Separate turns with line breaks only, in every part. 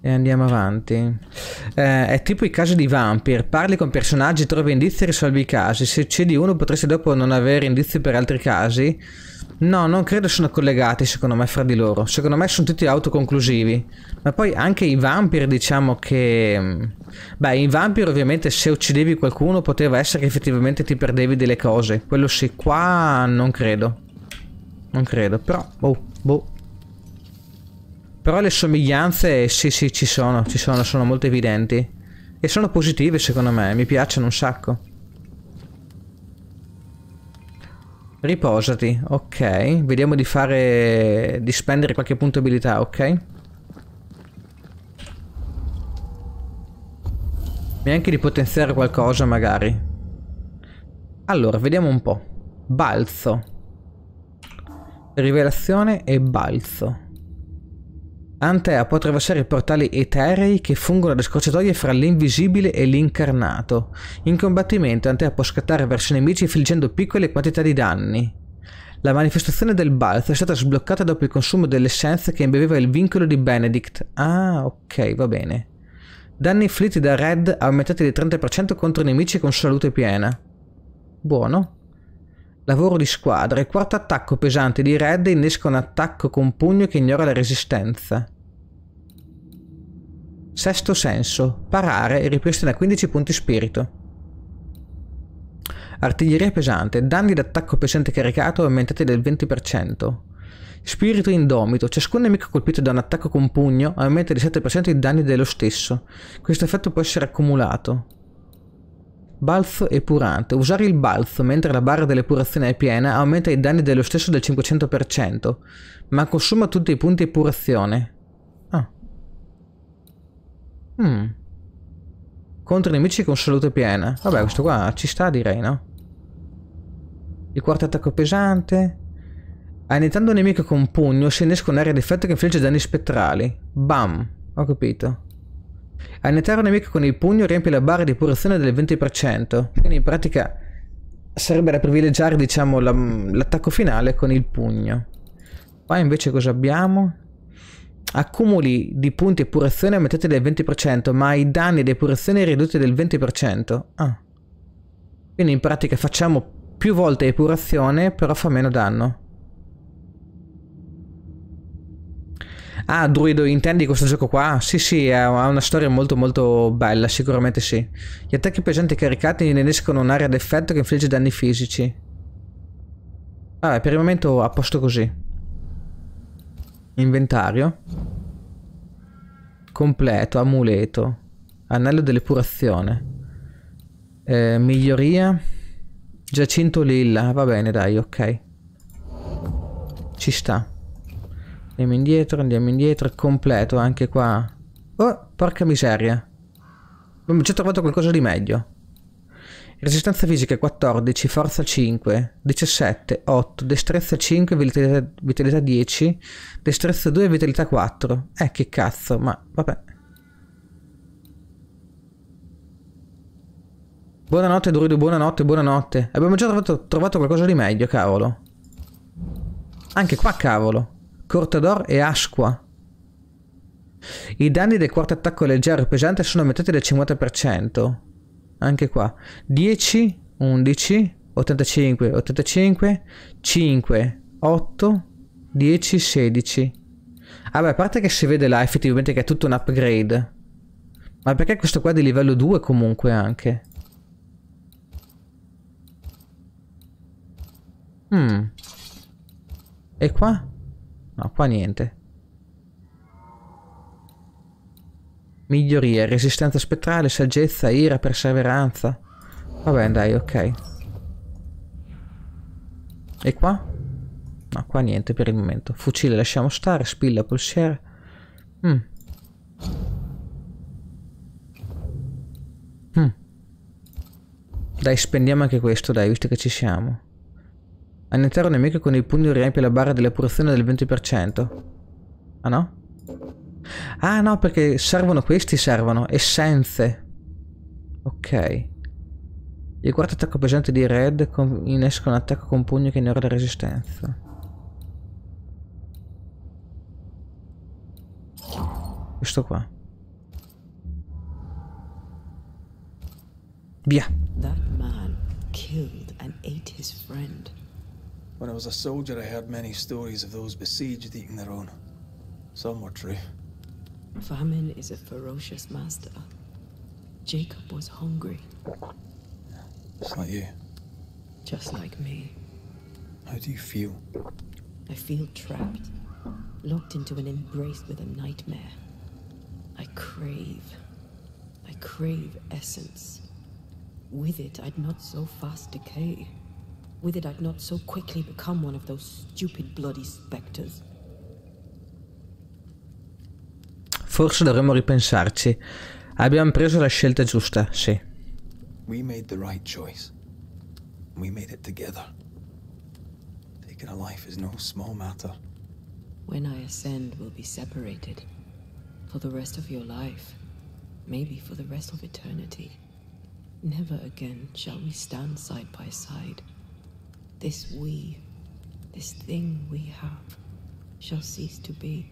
E andiamo avanti. È tipo i casi di Vampire. Parli con personaggi, trovi indizi e risolvi i casi. Se uccidi uno potresti dopo non avere indizi per altri casi. No, non credo siano collegati secondo me fra di loro. Secondo me sono tutti autoconclusivi. Ma poi anche i Vampire diciamo che... Beh, in Vampire ovviamente se uccidevi qualcuno poteva essere che effettivamente ti perdevi delle cose. Quello sì, qua non credo. Non credo, però... boh. Però le somiglianze sì, ci sono, sono molto evidenti. E sono positive secondo me, mi piacciono un sacco. Riposati, ok. Vediamo di spendere qualche punto abilità, ok. E anche di potenziare qualcosa magari. Allora, vediamo un po'. Balzo. Rivelazione e balzo. Antea può attraversare i portali eterei che fungono da scorciatoie fra l'invisibile e l'incarnato. In combattimento Antea può scattare verso i nemici infliggendo piccole quantità di danni. La manifestazione del balzo è stata sbloccata dopo il consumo dell'essenza che imbeveva il vincolo di Benedict. Ah, ok, va bene. Danni inflitti da Red aumentati di 30% contro nemici con salute piena. Buono. Lavoro di squadra. Il quarto attacco pesante di Red innesca un attacco con pugno che ignora la resistenza. Sesto senso. Parare e ripristina 15 punti spirito. Artiglieria pesante. Danni d'attacco pesante caricato aumentati del 20%. Spirito indomito. Ciascun nemico colpito da un attacco con pugno aumenta di 7% i danni dello stesso. Questo effetto può essere accumulato. Balzo epurante. Usare il balzo mentre la barra dell'epurazione è piena aumenta i danni dello stesso del 500%, ma consuma tutti i punti epurazione. Ah. Contro i nemici con salute piena. Vabbè, questo qua ci sta, direi, no? Il quarto attacco pesante. Annientando un nemico con pugno si innesca un'area d'effetto che infligge danni spettrali. Bam. Ho capito. Annientare un nemico con il pugno riempie la barra di epurazione del 20%. Quindi in pratica sarebbe da privilegiare, diciamo, l'attacco finale con il pugno. Qua invece cosa abbiamo? Accumuli di punti epurazione aumentati del 20%, ma i danni di epurazione ridotti del 20%. Ah. Quindi in pratica facciamo più volte epurazione, però fa meno danno. Ah, Druido, intendi questo gioco qua? Sì, ha una storia molto molto bella, sicuramente sì. Gli attacchi pesanti caricati innescano un'area d'effetto che infligge danni fisici. Vabbè, per il momento a posto così. Inventario. Completo, amuleto. Anello dell'epurazione. Miglioria. Giacinto lilla, va bene dai, ok. Ci sta. Andiamo indietro, è completo anche qua. Oh, porca miseria. Abbiamo già trovato qualcosa di meglio. Resistenza fisica 14, forza 5, 17, 8, destrezza 5, vitalità 10, destrezza 2 e vitalità 4. Che cazzo, ma vabbè. Buonanotte Druido, buonanotte. Abbiamo già trovato qualcosa di meglio, cavolo. Anche qua, cavolo. Cortador e Asqua. I danni del quarto attacco leggero e pesante sono aumentati del 50%. Anche qua. 10, 11, 85, 85, 5, 8, 10, 16. Vabbè, a parte che si vede là effettivamente che è tutto un upgrade. Ma perché questo qua è di livello 2 comunque anche? E qua? No, qua niente. Miglioria, resistenza spettrale, saggezza, ira, perseveranza. Vabbè, dai, ok. E qua? No, qua niente per il momento. Fucile lasciamo stare, spilla, polsiera. Dai, spendiamo anche questo, dai, visto che ci siamo. Annientare un nemico con il pugno riempie la barra dell'epurazione del 20%. Ah no? Ah no, perché servono questi, servono. Essenze. Ok. Il quarto attacco pesante di Red innesca un attacco con pugno che ignora la resistenza. Questo qua. Via.
That man killed and ate his friend.
When I was a soldier, I heard many stories of those besieged eating their own. Some were true.
Famine is a ferocious master. Jacob was hungry.
Just like you.
Just like me.
How do you feel?
I feel trapped, locked into an embrace with a nightmare. I crave essence. With it, I'd not so fast decay. With it, I'd not so quickly become one of those stupid bloody specters.
Forse dovremmo ripensarci. Abbiamo preso la scelta giusta, sì.
We made the right choice. We made it together. Taking a life is no small matter.
When I ascend, we'll be separated. For the rest of your life. Maybe for the rest of eternity. Never again shall we stand side by side. This thing we have, shall cease to be.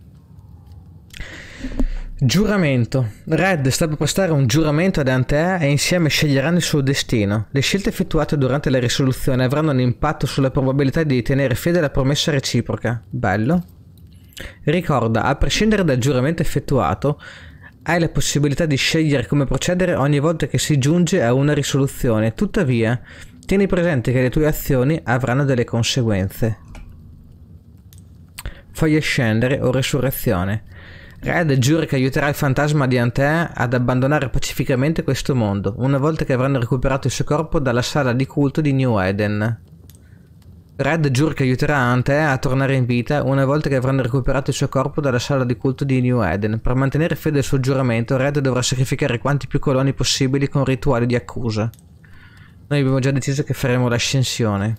Giuramento. Red sta per prestare un giuramento ad Antea e insieme sceglieranno il suo destino. Le scelte effettuate durante la risoluzione avranno un impatto sulla probabilità di tenere fede alla promessa reciproca. Bello. Ricorda, a prescindere dal giuramento effettuato, hai la possibilità di scegliere come procedere ogni volta che si giunge a una risoluzione. Tuttavia, tieni presente che le tue azioni avranno delle conseguenze. Foglie scendere o resurrezione. Red giura che aiuterà il fantasma di Antea ad abbandonare pacificamente questo mondo, una volta che avranno recuperato il suo corpo dalla sala di culto di New Eden. Red giura che aiuterà Antea a tornare in vita una volta che avranno recuperato il suo corpo dalla sala di culto di New Eden. Per mantenere fede al suo giuramento, Red dovrà sacrificare quanti più coloni possibili con rituali di accusa. Noi abbiamo già deciso che faremo l'ascensione.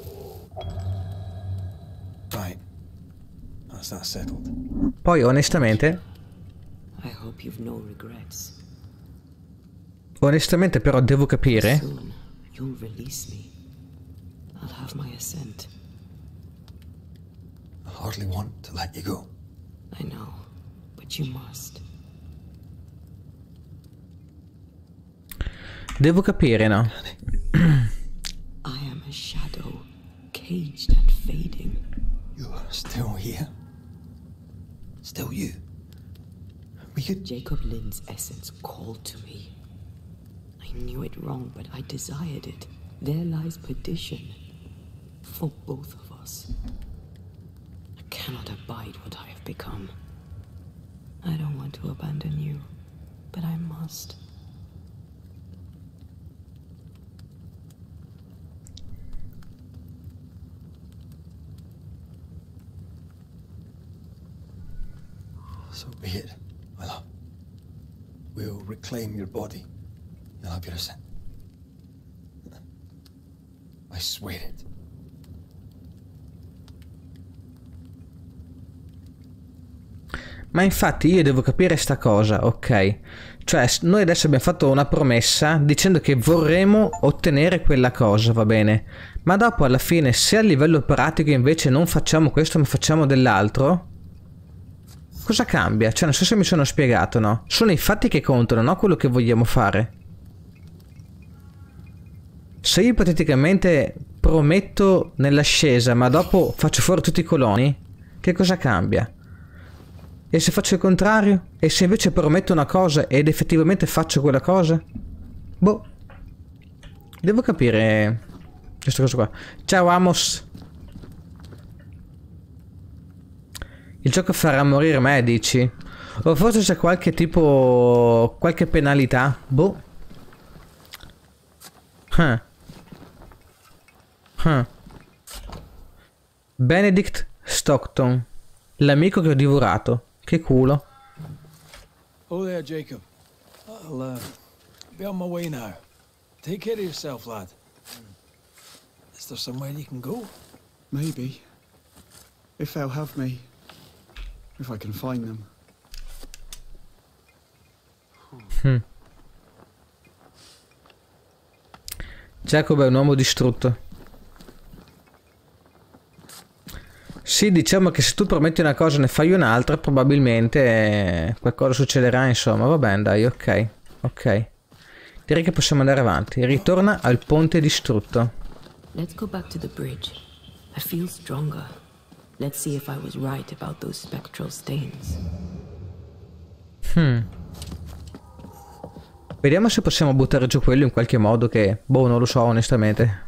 Right. That's that settled.
Poi, onestamente...
I hope you've no regrets.
Onestamente però devo capire...
Soon, you'll release me. I'll have my assent.
I hardly want to let you go.
I know, but you must.
Devo capire, no?
I am a shadow, caged and fading.
You're still here? Still you? We could...
Jacob Lynn's essence called to me. I knew it wrong, but I desired it. There lies perdition. For both of us. I cannot abide what I have become. I don't want to abandon you, but I must.
So be it, my love. We'll reclaim your body. You'll have your assent. I swear it.
Ma infatti io devo capire sta cosa, ok? Cioè, noi adesso abbiamo fatto una promessa dicendo che vorremmo ottenere quella cosa, va bene? Ma dopo alla fine, se a livello pratico invece non facciamo questo ma facciamo dell'altro, cosa cambia? Cioè, non so se mi sono spiegato, no? Sono i fatti che contano, no? Quello che vogliamo fare. Se io ipoteticamente prometto nell'ascesa ma dopo faccio fuori tutti i coloni, che cosa cambia? E se faccio il contrario? E se invece prometto una cosa ed effettivamente faccio quella cosa? Boh. Devo capire questa cosa qua. Ciao Amos. Il gioco farà morire me, dici? O forse c'è qualche tipo... qualche penalità? Boh. Benedict Stockton. L'amico che ho divorato. Che culo.
Oh there, Jacob. I'll be on my way now. Take care of yourself, lad. Is there somewhere you can go?
Maybe. If they'll have me. If I can find them.
Jacob è un uomo distrutto. Sì, diciamo che se tu prometti una cosa e ne fai un'altra, probabilmente qualcosa succederà, insomma. Va bene, dai, ok. Ok. Direi che possiamo andare avanti. Ritorna al ponte distrutto.
Let's go back to the bridge. I feel stronger. Let's see if I was right about those spectral stains.
Vediamo se possiamo buttare giù quello in qualche modo che... Boh, non lo so onestamente.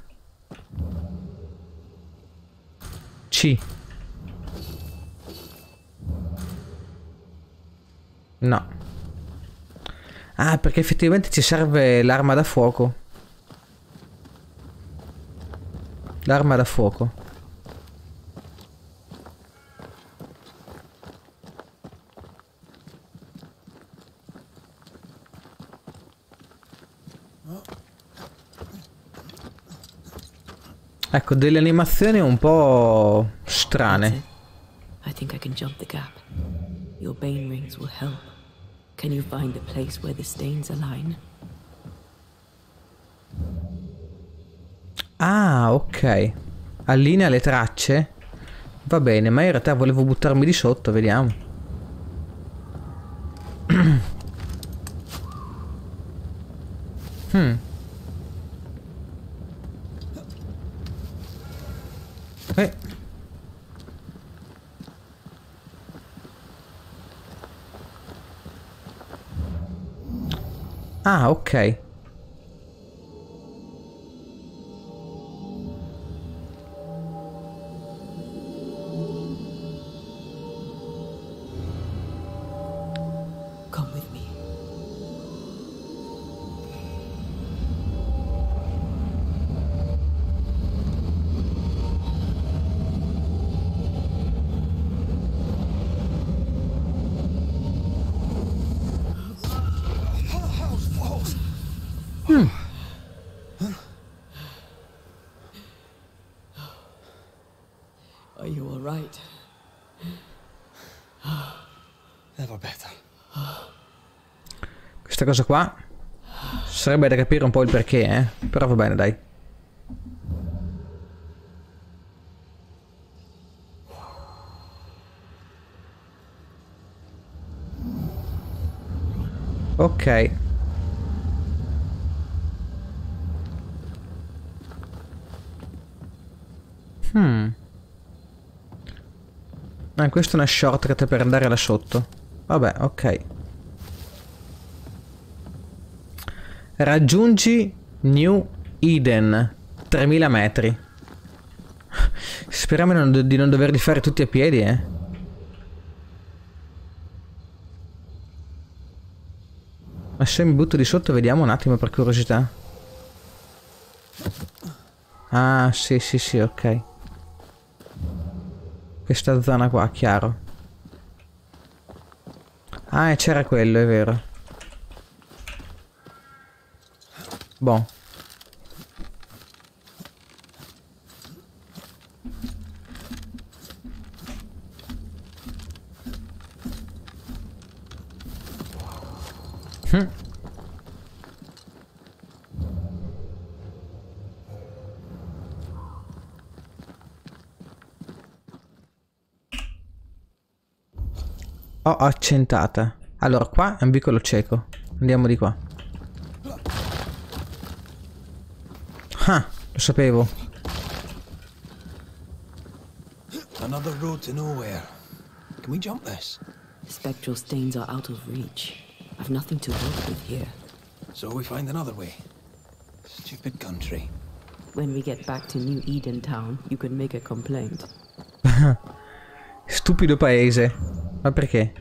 C. No. Ah, perché effettivamente ci serve l'arma da fuoco. L'arma da fuoco. Ecco, delle animazioni un po' strane.
I think I can jump the gap. Your bane rings will help. Can you find the place where the stains align?
Ah, ok. Allinea le tracce. Va bene, ma in realtà volevo buttarmi di sotto, vediamo. Eh. Ah, ok.
Come with me. Are you all right?
Never better.
Questa cosa qua sarebbe da capire un po' il perché, però va bene, dai. Ok. Ah, questa è una shortcut per andare là sotto. Vabbè, ok. Raggiungi New Eden. 3000 metri. Speriamo di non doverli fare tutti a piedi, Ma se mi butto di sotto vediamo un attimo per curiosità. Ah, sì, sì, sì, ok. Questa zona qua, chiaro. Ah, e c'era quello, è vero. Boh. Oh, accentata. Allora, qua è un vicolo cieco. Andiamo di qua. Ah, lo sapevo.
Another road to nowhere. Can we jump this?
Spectral stains are out of reach. I've nothing to work with here.
So we find another way. Stupid country.
When we get back to New Eden Town, you can make a complaint.
Stupido paese. Ma perché?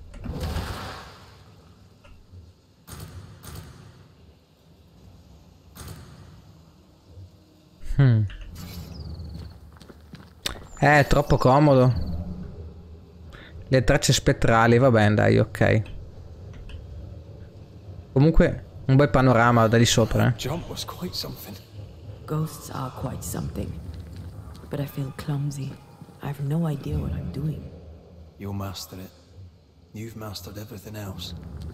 È troppo comodo. Le tracce spettrali, va bene, dai, ok. Comunque, un bel panorama da lì sopra,
Jump was quite something.
Ghosts are quite something. But I feel clumsy. I have no idea what I'm doing.
You'll master it. You've mastered everything else.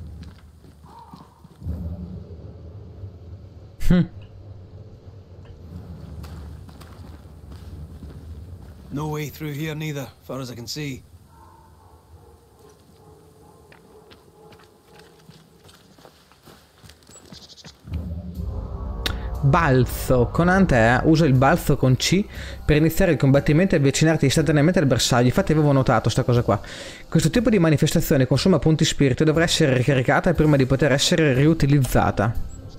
No way through here neither, far as I can see.
Balzo. Con Antea usa il balzo con C per iniziare il combattimento e avvicinarti istantaneamente al bersaglio. Infatti avevo notato sta cosa qua. Questo tipo di manifestazione consuma punti spirito e dovrà essere ricaricata prima di poter essere riutilizzata.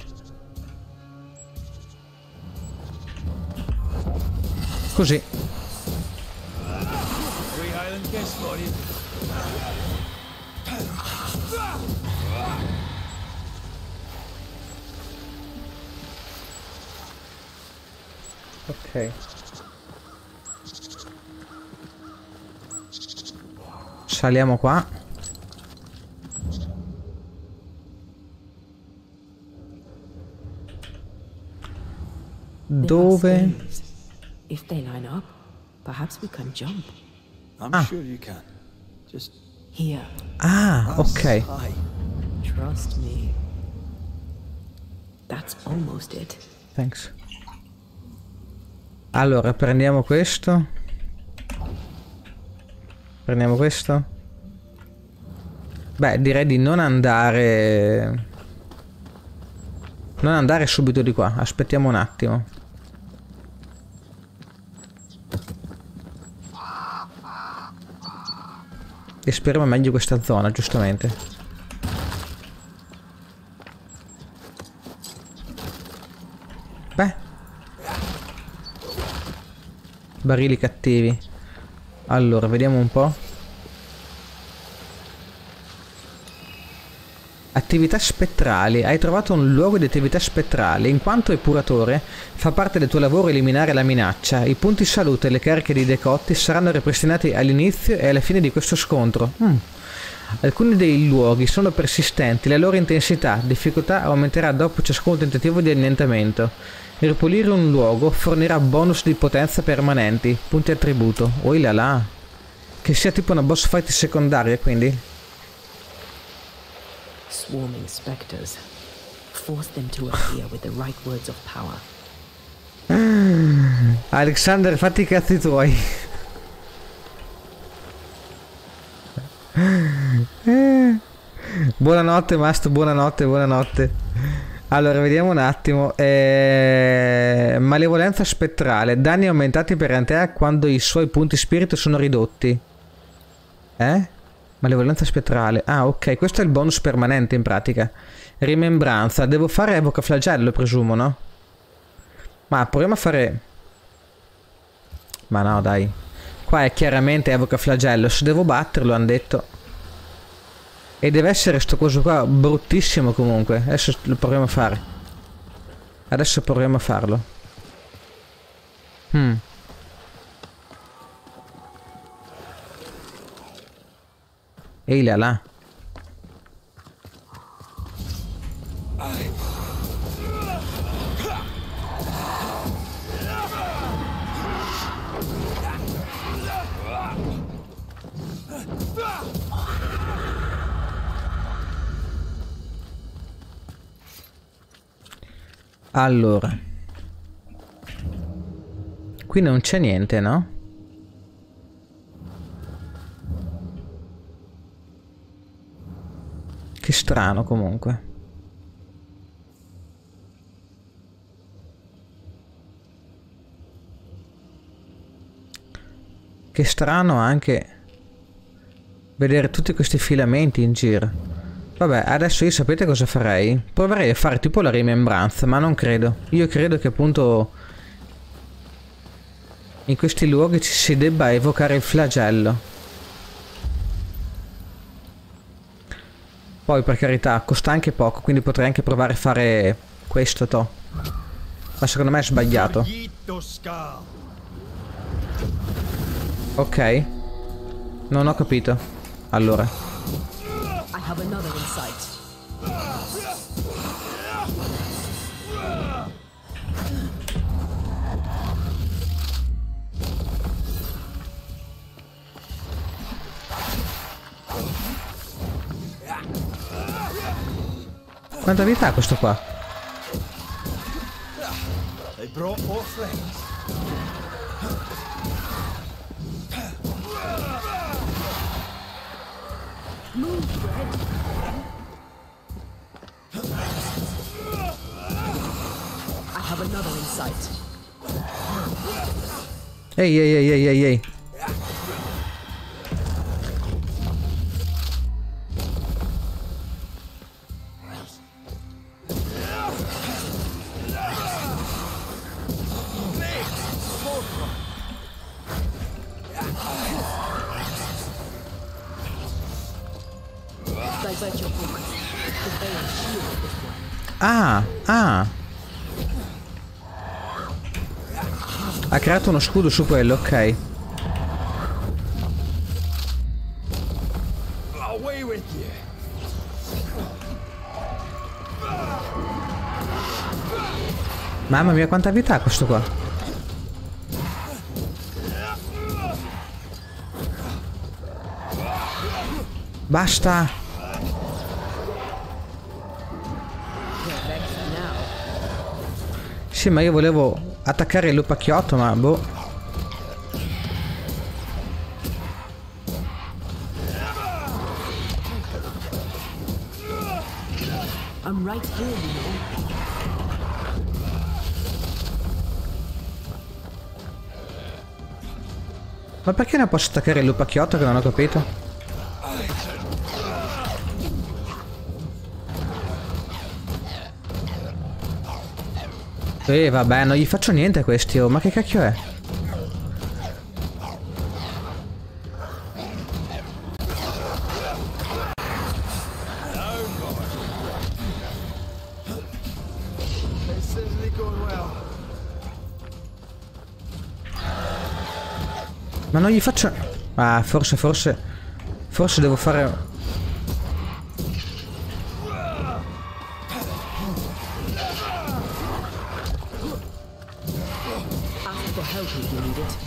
Così. Ok. Saliamo qua. Dove?
If they line up, perhaps we can jump.
I'm sure you can. Just
Here.
Ah, ok.
high.
Trust me. That's almost it.
Thanks. Allora, prendiamo questo. Prendiamo questo. Beh, direi di non andare... Non andare subito di qua. Aspettiamo un attimo. Esploriamo meglio questa zona, giustamente. Beh. Barili cattivi. Allora, vediamo un po'. Attività spettrali. Hai trovato un luogo di attività spettrali. In quanto epuratore, fa parte del tuo lavoro eliminare la minaccia. I punti salute e le cariche di decotti saranno ripristinati all'inizio e alla fine di questo scontro. Alcuni dei luoghi sono persistenti, la loro intensità, difficoltà aumenterà dopo ciascun tentativo di annientamento. Ripulire un luogo fornirà bonus di potenza permanenti, punti attributo. Oh là là. Che sia tipo una boss fight secondaria, quindi.
Swarming specters. Force them to appear with the right words of power.
Alexander, fatti i cazzi tuoi. Buonanotte, Mast, buonanotte, buonanotte. Allora, vediamo un attimo. Malevolenza spettrale. Danni aumentati per Antea quando i suoi punti spirito sono ridotti. Malevolenza spettrale. Ah, ok. Questo è il bonus permanente in pratica. Rimembranza. Devo fare evoca flagello, presumo, no? Ma proviamo a fare... Ma no, dai. Qua è chiaramente evoca flagello. Se devo batterlo, hanno detto... E deve essere sto coso qua bruttissimo comunque. Adesso lo proviamo a fare. Adesso proviamo a farlo. Ehi là là. Allora, qui non c'è niente, no? Che strano comunque. Che strano anche vedere tutti questi filamenti in giro. Vabbè, adesso io sapete cosa farei? Proverei a fare tipo la rimembranza, ma non credo. Io credo che appunto in questi luoghi ci si debba evocare il flagello. Poi per carità costa anche poco, quindi potrei anche provare a fare questo to. Ma secondo me è sbagliato. Ok. Non ho capito. Allora.
I have another in sight.
Quanta vita ha questo qua?
They brought more friends.
Another in sight.
Ehi, ehi, ehi, ehi, ehi, ehi.
Divert your focus. The veil shields this one.
Ah, ah. Ha creato uno scudo su quello, ok.
Away with you.
Mamma mia, quanta vita ha questo qua. Basta. Sì, ma io volevo attaccare il lupacchiotto, ma boh.
I'm right here, you know.
Ma perché non posso attaccare il lupacchiotto che non ho capito? Vabbè, non gli faccio niente a questi, oh, ma che cacchio è?
This isn't going well.
Ma non gli faccio... Ah, forse devo fare...
Ask for help if you need it.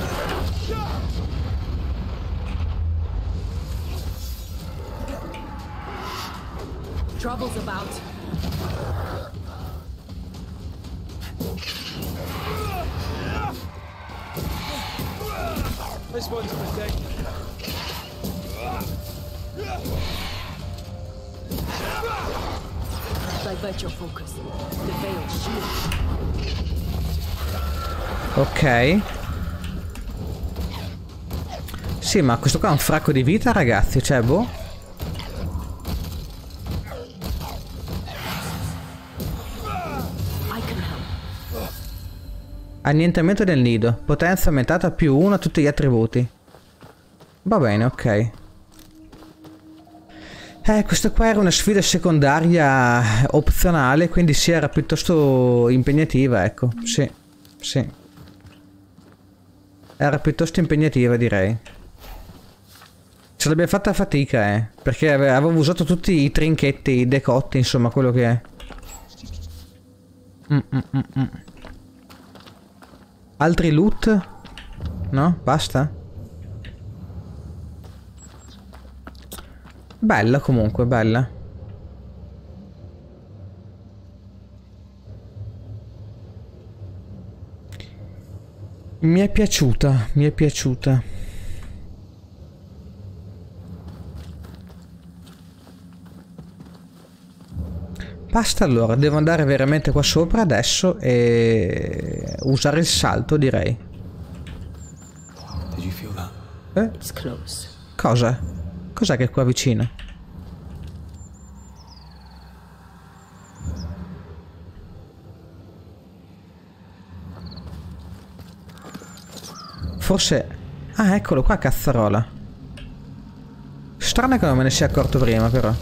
Trouble's about.
This one's protected.
Divert your focus. The veil shields.
Ok. Sì, ma questo qua ha un fracco di vita, ragazzi, cioè, boh.
I can help.
Annientamento del nido. Potenza aumentata più 1 a tutti gli attributi. Va bene, ok. Questa qua era una sfida secondaria opzionale, quindi sì, era piuttosto impegnativa, ecco. Sì, sì. Era piuttosto impegnativa, direi. Ce l'abbiamo fatta a fatica, perché avevo usato tutti i trinchetti, i decotti, insomma, quello che è. Altri loot? No? Basta? Bella comunque, bella. Mi è piaciuta, mi è piaciuta. Basta allora, devo andare veramente qua sopra adesso e usare il salto, direi.
Did you feel that?
It's close.
Cosa? Cos'è che è qua vicino? Forse... Ah, eccolo qua, cazzarola. Strano che non me ne sia accorto prima, però.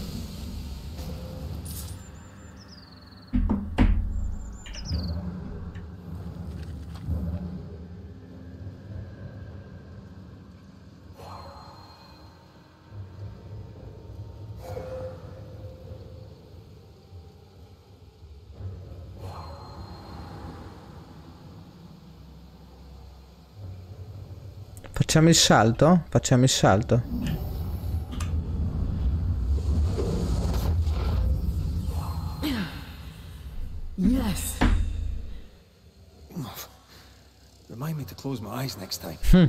Facciamo il salto? Facciamo il salto.
Yes.
Remind me to close my eyes next time.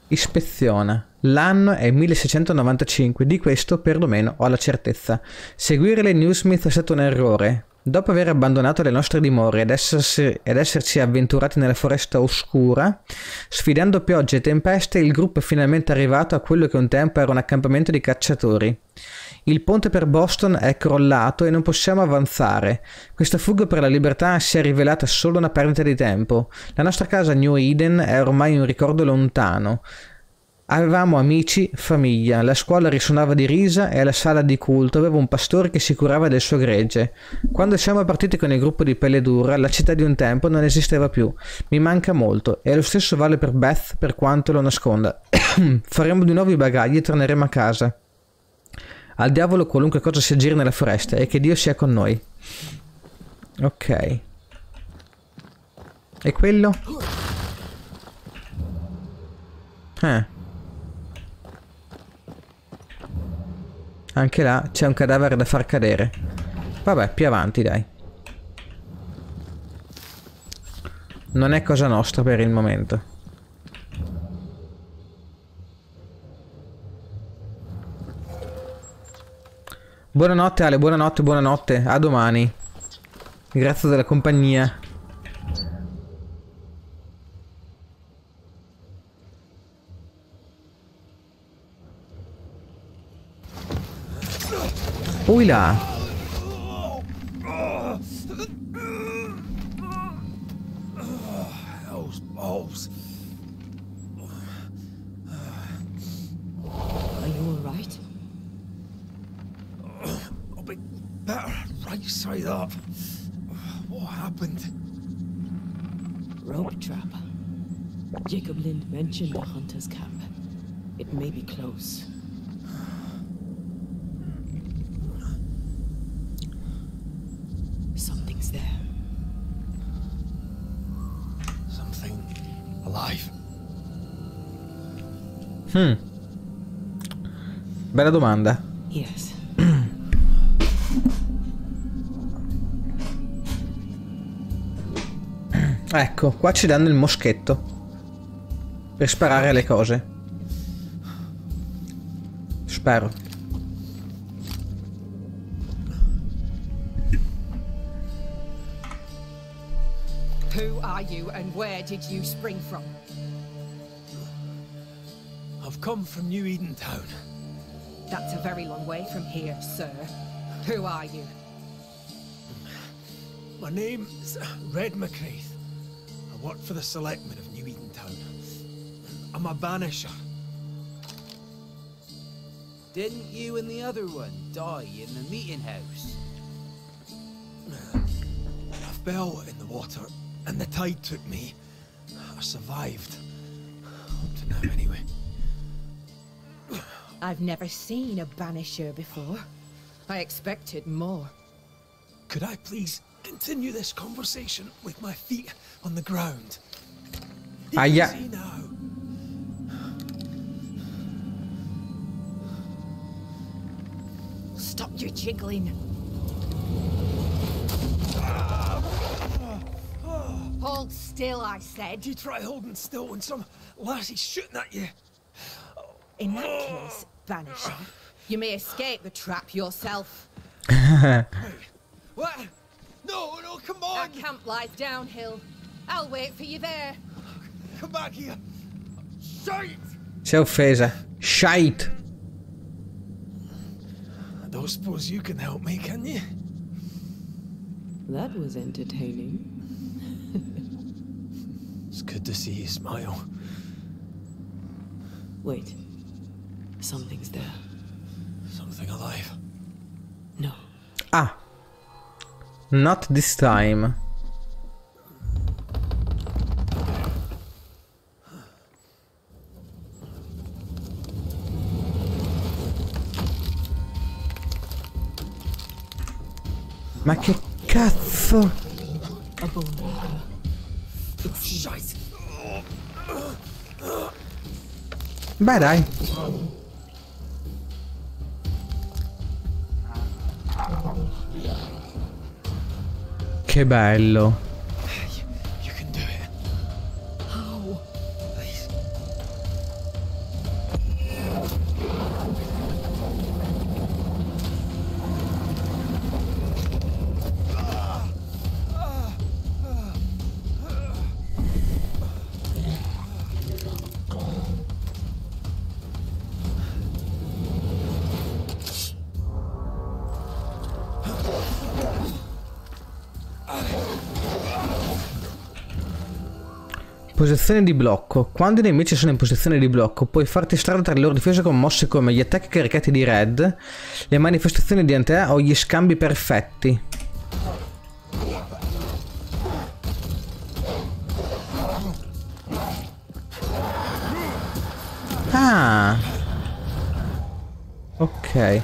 Ispeziona. L'anno è 1695, di questo perlomeno ho la certezza. Seguire le Newsmith è stato un errore. Dopo aver abbandonato le nostre dimore ed esserci avventurati nella foresta oscura, sfidando piogge e tempeste, il gruppo è finalmente arrivato a quello che un tempo era un accampamento di cacciatori. Il ponte per Boston è crollato e non possiamo avanzare. Questa fuga per la libertà si è rivelata solo una perdita di tempo. La nostra casa New Eden è ormai un ricordo lontano. Avevamo amici, famiglia, la scuola risuonava di risa e la sala di culto aveva un pastore che si curava del suo gregge. Quando siamo partiti con il gruppo di Pelle Dura, la città di un tempo non esisteva più. Mi manca molto e lo stesso vale per Beth per quanto lo nasconda. Faremo di nuovo i bagagli e torneremo a casa. Al diavolo qualunque cosa si aggiri nella foresta e che Dio sia con noi. Ok. E quello? Anche là c'è un cadavere da far cadere. Vabbè, più avanti dai. Non è cosa nostra per il momento. Buonanotte Ale, buonanotte, buonanotte. A domani. Grazie della compagnia. Ui là.
Those balls.
Are you all right?
I'll be better right side up. What happened?
Rope trap. Jacob Lind mentioned the hunter's camp. It may be close. Something's there.
Something alive.
Bella domanda.
Yes.
Ecco, qua ci danno il moschetto per sparare alle cose. Spero.
Who are you and where did you spring from?
I've come from New Eden Town.
That's a very long way from here, sir. Who are you?
My name's Red McCraith. I work for the selectmen of New Eden Town. I'm a banisher.
Didn't you and the other one die in the meeting house?
I fell in the water and the tide took me. I survived. Up to now, anyway.
I've never seen a banisher before. I expected more.
Could I please continue this conversation with my feet on the ground?
Aia.
See now.
Stop your jiggling. Hold still, I said.
You try holding still when some lassie's shooting at you.
In that case, banisher, you may escape the trap yourself.
What? No, no, come on!
Our camp lies downhill. I'll wait for you there.
Come back here! Shite!
Si è offesa. Shite.
I don't suppose you can help me, can you?
That was entertaining.
It's good to see you smile.
Wait. Something's there.
Something alive.
No.
Ah. Not this time. Ma che cazzo?
A bone walker.
Shite!
Beh dai. Che bello.
You can do it.
How?
Please.
Posizione di blocco. Quando i nemici sono in posizione di blocco, puoi farti strada tra le loro difese con mosse come gli attacchi caricati di red, le manifestazioni di ante o gli scambi perfetti. Ah. Ok.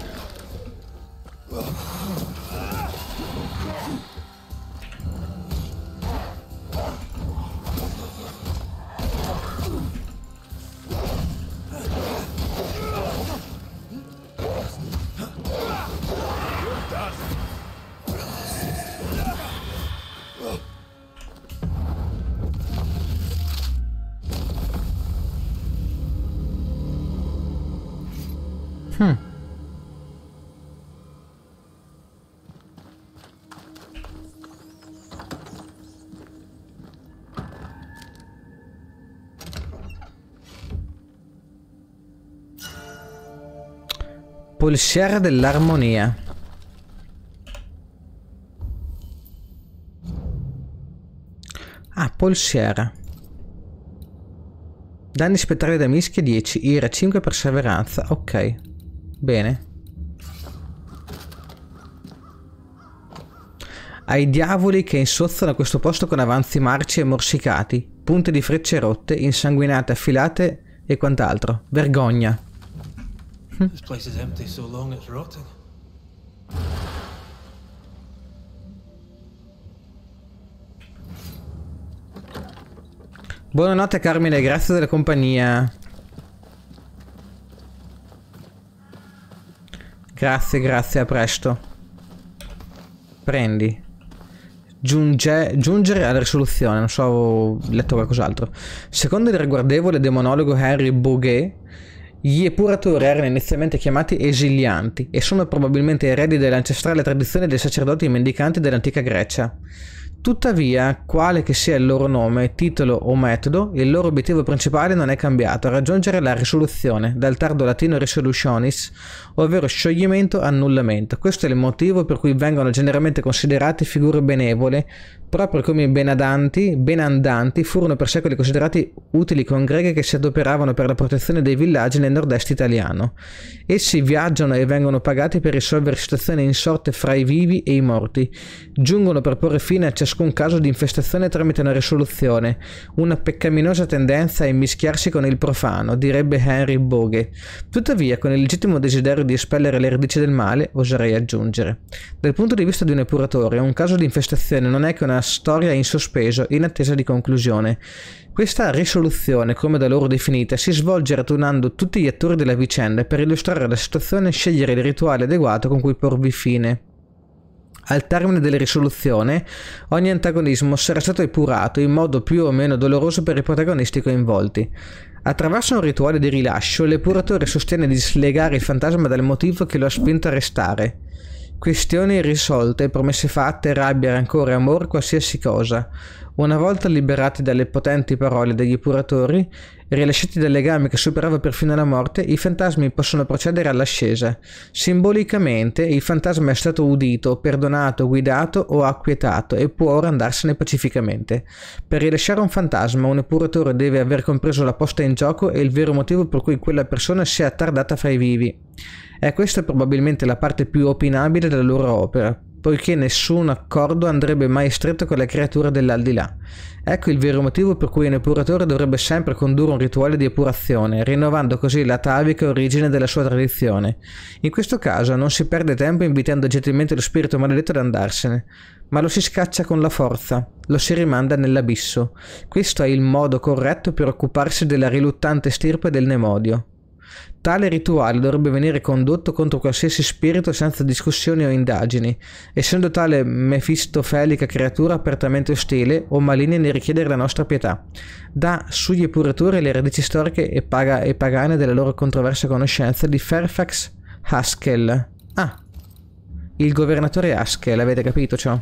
Polsiera dell'armonia. Ah, polsiera. Danni spettrali da mischia 10, ira 5, perseveranza. Ok, bene. Ai diavoli che insozzano questo posto con avanzi marci e morsicati, punte di frecce rotte, insanguinate, affilate e quant'altro. Vergogna.
This place is empty so long it's rotting.
Buonanotte Carmine, grazie della compagnia. Grazie, a presto. Prendi. Giungere alla risoluzione, non so, ho letto qualcos'altro. Secondo il ragguardevole demonologo Henry Boguet, gli epuratori erano inizialmente chiamati esilianti e sono probabilmente eredi dell'ancestrale tradizione dei sacerdoti mendicanti dell'antica Grecia. Tuttavia, quale che sia il loro nome, titolo o metodo, il loro obiettivo principale non è cambiato: raggiungere la risoluzione, dal tardo latino resolutionis, ovvero scioglimento, annullamento. Questo è il motivo per cui vengono generalmente considerati figure benevole, proprio come i benandanti furono per secoli considerati utili congreghe che si adoperavano per la protezione dei villaggi nel nord-est italiano. Essi viaggiano e vengono pagati per risolvere situazioni insorte fra i vivi e i morti. Giungono per porre fine a ciascun caso di infestazione tramite una risoluzione, una peccaminosa tendenza a immischiarsi con il profano, direbbe Henry Boguet. Tuttavia, con il legittimo desiderio di espellere le radici del male, oserei aggiungere. Dal punto di vista di un epuratore, un caso di infestazione non è che una storia in sospeso, in attesa di conclusione. Questa risoluzione, come da loro definita, si svolge radunando tutti gli attori della vicenda per illustrare la situazione e scegliere il rituale adeguato con cui porvi fine. Al termine della risoluzione, ogni antagonismo sarà stato epurato in modo più o meno doloroso per i protagonisti coinvolti. Attraverso un rituale di rilascio, l'epuratore sostiene di slegare il fantasma dal motivo che lo ha spinto a restare. Questioni irrisolte, promesse fatte, rabbia, rancore, amore, qualsiasi cosa. Una volta liberati dalle potenti parole degli epuratori, rilasciati dal legame che superava perfino la morte, i fantasmi possono procedere all'ascesa. Simbolicamente, il fantasma è stato udito, perdonato, guidato o acquietato e può ora andarsene pacificamente. Per rilasciare un fantasma, un epuratore deve aver compreso la posta in gioco e il vero motivo per cui quella persona si è attardata fra i vivi. E questa è probabilmente la parte più opinabile della loro opera, poiché nessun accordo andrebbe mai stretto con la creatura dell'aldilà. Ecco il vero motivo per cui un epuratore dovrebbe sempre condurre un rituale di epurazione, rinnovando così l'atavica origine della sua tradizione. In questo caso non si perde tempo invitando gentilmente lo spirito maledetto ad andarsene, ma lo si scaccia con la forza, lo si rimanda nell'abisso. Questo è il modo corretto per occuparsi della riluttante stirpe del Nemodio. Tale rituale dovrebbe venire condotto contro qualsiasi spirito senza discussioni o indagini, essendo tale mefistofelica creatura apertamente ostile o maligna nel richiedere la nostra pietà. Dà sugli epuratori le radici storiche e pagane della loro controversa conoscenza di Fairfax Haskell. Ah, il governatore Haskell, avete capito ciò?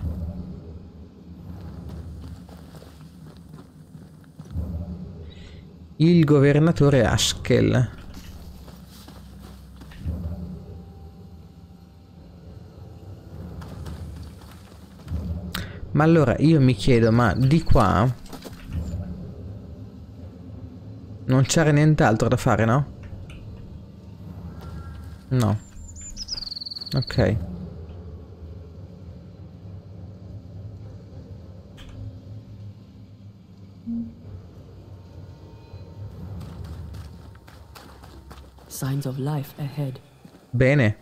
Il governatore Haskell. Ma allora io mi chiedo, ma di qua Non c'era nient'altro da fare, no? No. Ok.
Signs of life ahead.
Bene.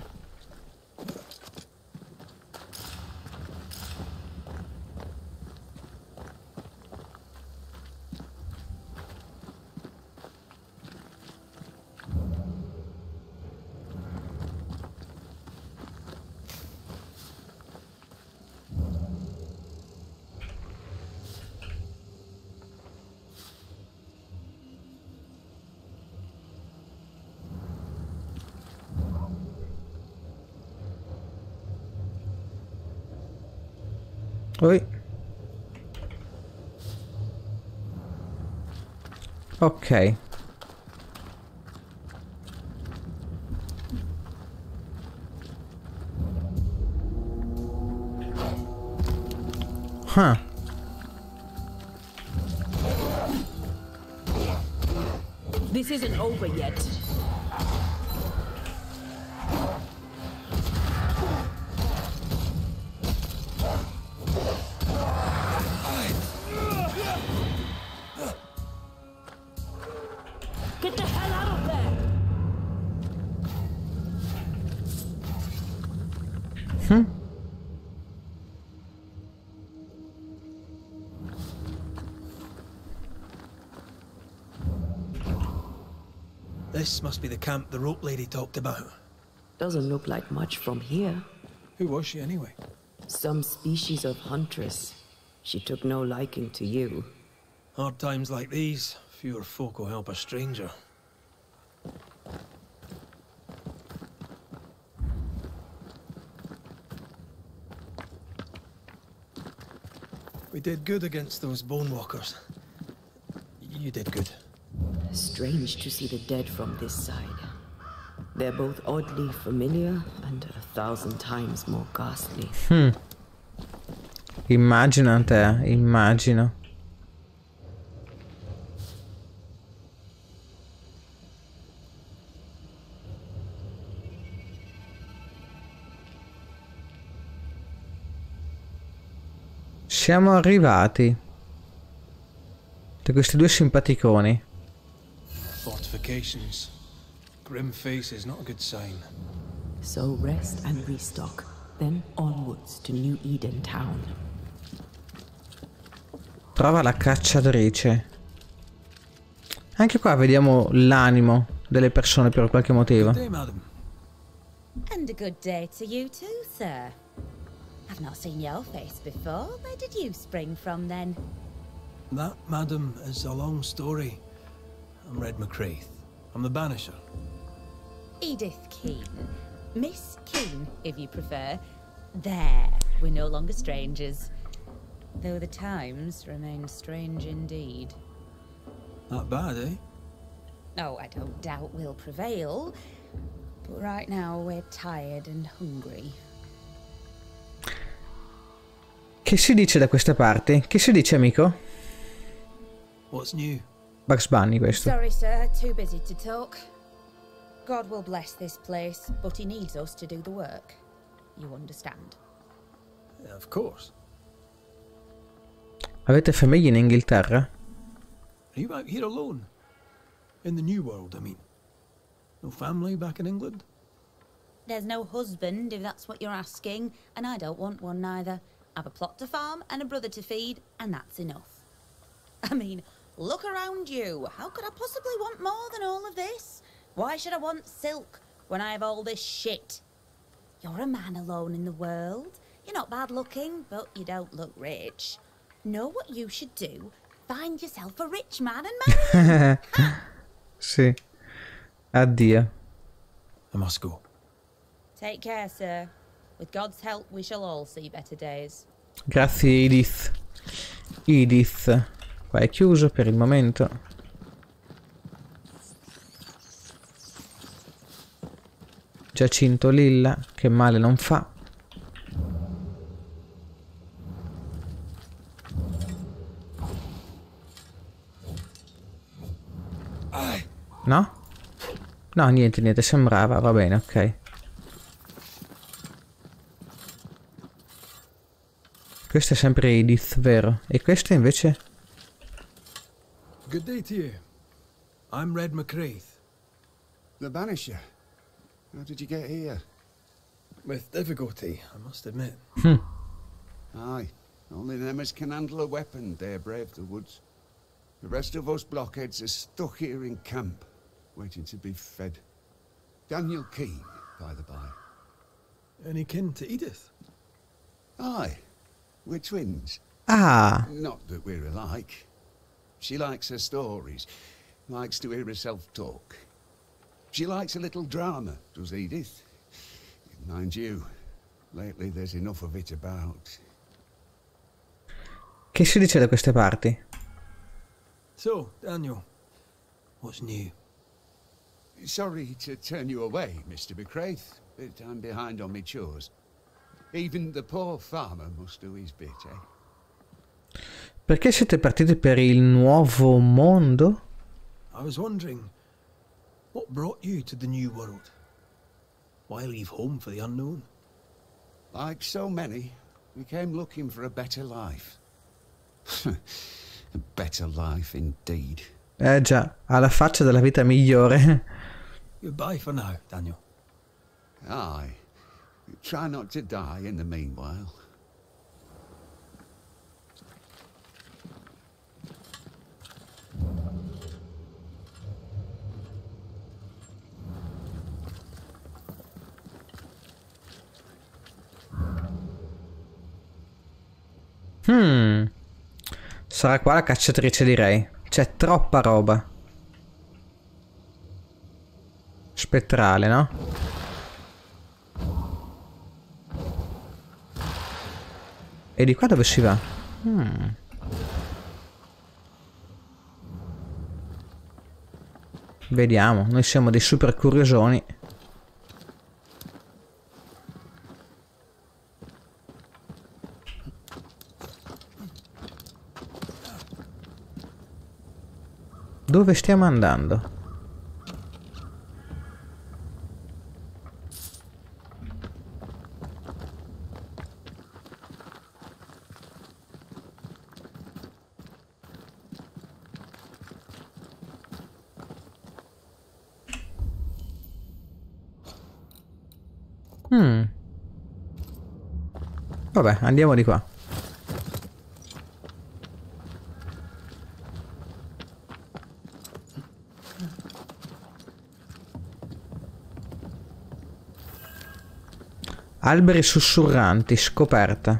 Oi. Ok. Huh.
This isn't over yet. Get the hell out of there!
This must be the camp the rope lady talked about.
Doesn't look like much from here.
Who was she anyway?
Some species of huntress. She took no liking to you.
Hard times like these, fewer folk will help a stranger. We did good against those bone walkers. You did good.
Strange to see the dead from this side. They're both oddly familiar and 1,000 times more ghastly.
Immagina te, immagino. Siamo arrivati. Da questi due simpaticoni.
Fortifications. Grim face is not a good sign.
So rest and restock, then onwards to New Eden Town.
Trova la cacciatrice. Anche qua vediamo l'animo delle persone per qualche motivo.
Good day, madam.
And a good day to you too, sir. I've not seen your face before. Where did you spring from then?
That, madam, is a long story. I'm Red McCraith. I'm the Banisher.
Edith Keene. Miss Keene, if you prefer. There, we're no longer strangers. Though the times remain strange indeed.
Not bad, eh?
Oh, I don't doubt we'll prevail. But right now we're tired and hungry.
Che si dice da questa parte? Che si dice, amico?
What's new?
Bugs Bunny questo.
Sorry, sir. Too busy to talk. God will bless this place, but he needs us to do the work. You understand?
Yeah, of course.
Avete famiglia in Inghilterra?
Are you out here alone? In the New World, I mean. No family back in England?
There's no husband, if that's what you're asking, and I don't want one neither. I've a plot to farm and a brother to feed, and that's enough. I mean, look around you. How could I possibly want more than all of this? Why should I want silk when I have all this shit? You're a man alone in the world. You're not bad looking, but you don't look rich. Know what you should do? Find yourself a rich man and marry him.
Sì. Addio.
I must go.
Take care, sir. With God's help, we shall all see better days.
Grazie Edith. Edith. Qua è chiuso per il momento. Giacinto Lilla, che male non fa. No? No, niente, sembrava, va bene, ok. Questo è sempre Edith, vero? E questo invece?
Good day to you. I'm Red McCraith.
The Banisher. How did you get here?
With difficulty, I must admit.
Aye. Only them as can handle a weapon dare brave the woods. The rest of us blockheads are stuck here in camp, waiting to be fed. Daniel Keane, by the by.
Any kin to Edith?
Aye. We're twins.
Ah,
Not that we're alike. She likes her stories, likes to hear herself talk. She likes a little drama, does Edith. Mind you, lately there's enough of it about.
che si dice da queste parti?
So, Daniel, what's new?
Sorry to turn you away, Mr. McCraith, but I'm behind on my chores. Even the poor farmer must do his bit, eh?
Perché siete partiti per il nuovo mondo?
I was wondering, what brought you to the new world? Why leave home for the unknown?
Like so many, we came looking for a better life. A better life indeed.
Già, alla faccia della vita migliore.
Goodbye for now, Daniel.
Aye. Try not to die in the meanwhile.
Sarà qua la cacciatrice, direi. C'è troppa roba. Spettrale, no? E di qua dove si va? Vediamo, noi siamo dei super curiosoni. Dove stiamo andando? Vabbè, andiamo di qua. Alberi sussurranti, scoperta.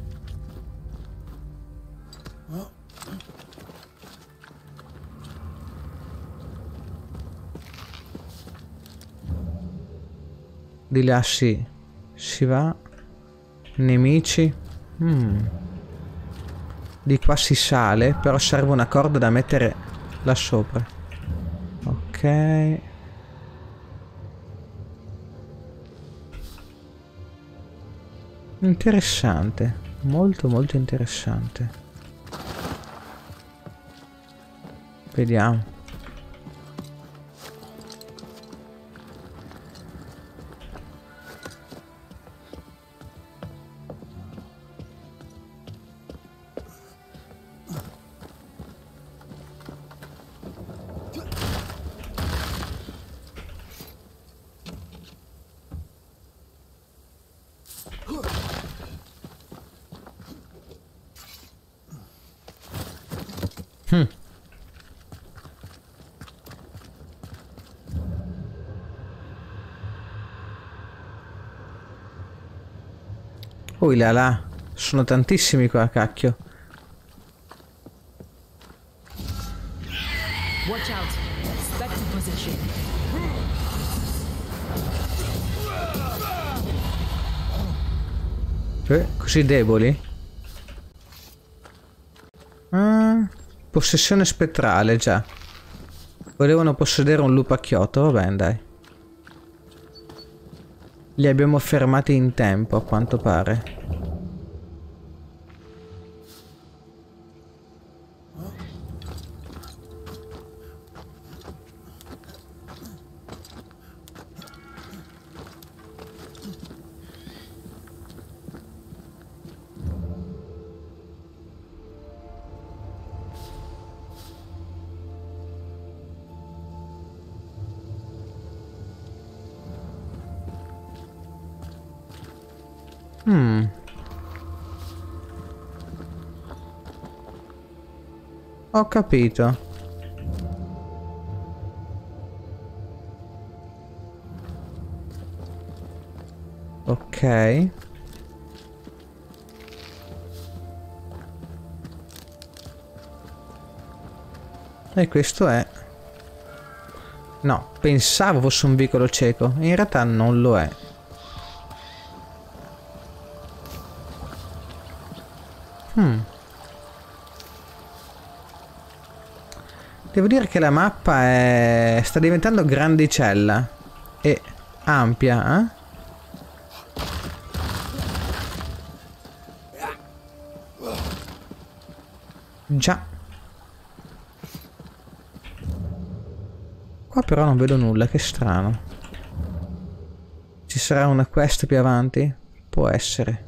Di là si va. Nemici. Di qua si sale, però serve una corda da mettere là sopra. Ok. Interessante, molto molto interessante. Vediamo. Oh là, sono tantissimi qua, cacchio.
Watch out. Expect position.
Così deboli? Possessione spettrale, già. Volevano possedere un lupacchiotto, va bene, dai. Li abbiamo fermati in tempo, a quanto pare. Ho capito. Ok. E questo è... No, pensavo fosse un vicolo cieco. In realtà non lo è. Devo dire che la mappa sta diventando grandicella e ampia, eh? Già. Qua però non vedo nulla, che strano. Ci sarà una quest più avanti? Può essere.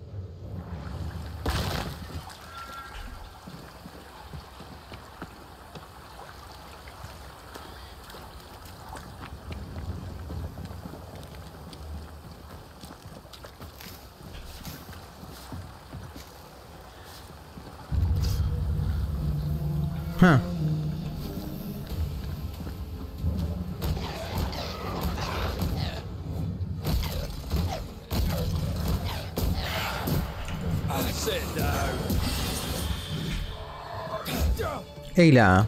Ah. Ehi là.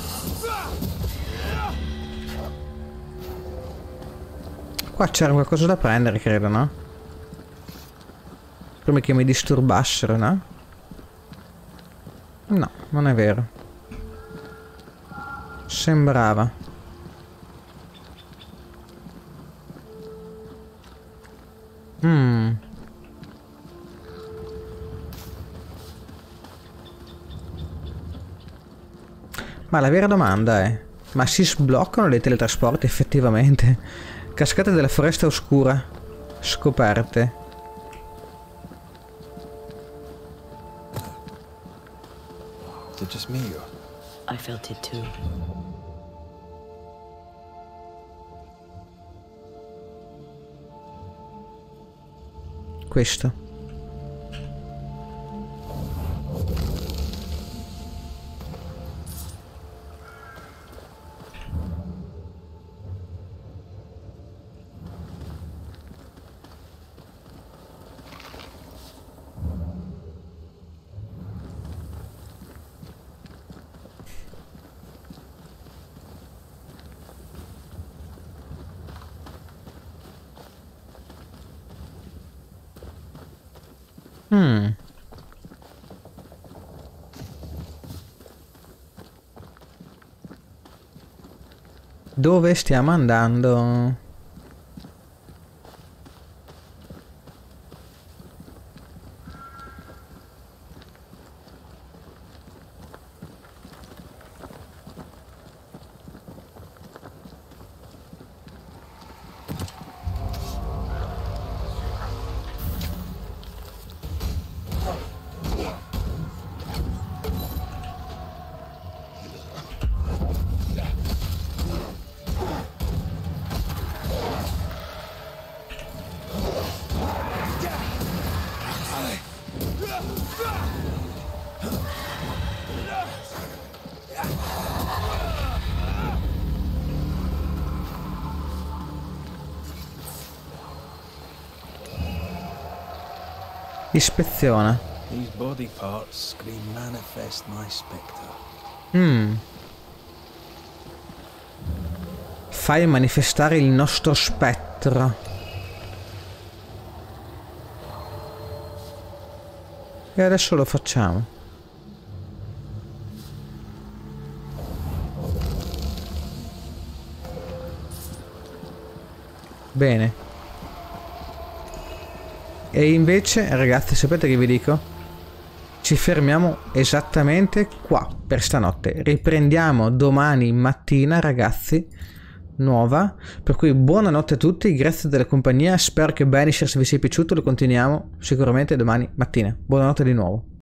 Qua c'era qualcosa da prendere, credo, no? Prima che mi disturbassero, no? No, non è vero. Sembrava. Ma la vera domanda è: ma si sbloccano dei teletrasporti effettivamente? Cascate della foresta oscura. Scoperte.
Is it just me or...
I felt it too.
Questo. Dove stiamo andando? Ispeziona.
These body parts scream manifest my spectre.
Fai manifestare il nostro spettro. E adesso lo facciamo. Bene. E invece, ragazzi, sapete che vi dico? Ci fermiamo esattamente qua per stanotte. Riprendiamo domani mattina, ragazzi, nuova. Per cui buonanotte a tutti, grazie della compagnia. Spero che Banishers vi sia piaciuto. Lo continuiamo sicuramente domani mattina. Buonanotte di nuovo.